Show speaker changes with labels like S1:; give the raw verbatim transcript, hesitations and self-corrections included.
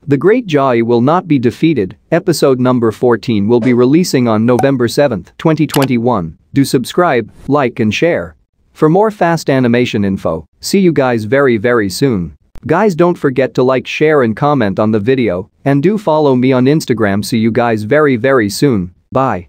S1: The great Jahy will not be defeated. Episode number fourteen will be releasing on November seventh, twenty twenty-one. Do subscribe, like and share. For more fast animation info, see you guys very very soon. Guys, don't forget to like, share and comment on the video, and do follow me on Instagram. See you guys very very soon. Bye.